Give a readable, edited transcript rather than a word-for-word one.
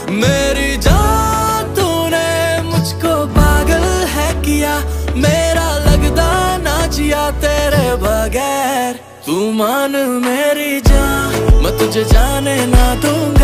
मेरी जान तूने मुझको पागल है किया, मेरा लगदा ना जिया तेरे बगैर। तू मान मेरी जान, मैं तुझे जाने ना दूंगा।